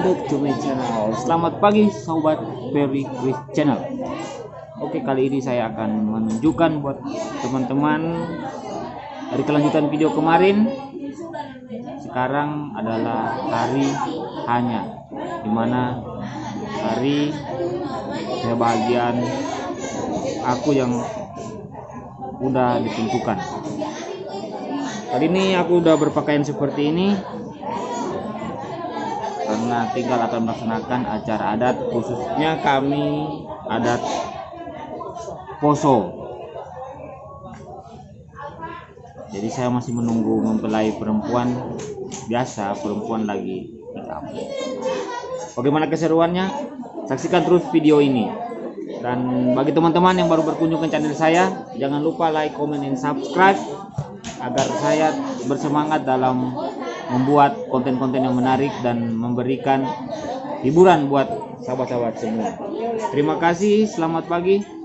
back to my channel. Selamat pagi sobat Very Quick Channel. Oke, kali ini saya akan menunjukkan buat teman-teman dari kelanjutan video kemarin. Sekarang adalah hari hanya, dimana hari kebahagiaan aku yang udah ditentukan. Kali ini aku udah berpakaian seperti ini karena tinggal akan melaksanakan acara adat, khususnya kami adat Poso. Jadi saya masih menunggu mempelai perempuan biasa, perempuan lagi nikah. Bagaimana keseruannya? Saksikan terus video ini. Dan bagi teman-teman yang baru berkunjung ke channel saya, jangan lupa like, comment, dan subscribe agar saya bersemangat dalam membuat konten-konten yang menarik dan memberikan hiburan buat sahabat-sahabat semua. Terima kasih, selamat pagi.